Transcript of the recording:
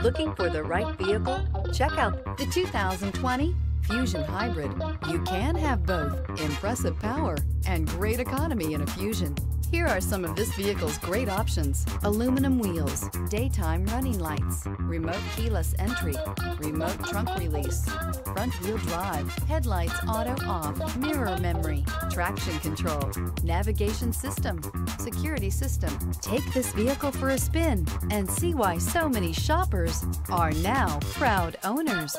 Looking for the right vehicle? Check out the 2020 Fusion Hybrid. You can have both impressive power and great economy in a Fusion. Here are some of this vehicle's great options: aluminum wheels, daytime running lights, remote keyless entry, remote trunk release, front wheel drive, headlights auto off, mirror memory, traction control, navigation system, security system. Take this vehicle for a spin and see why so many shoppers are now proud owners.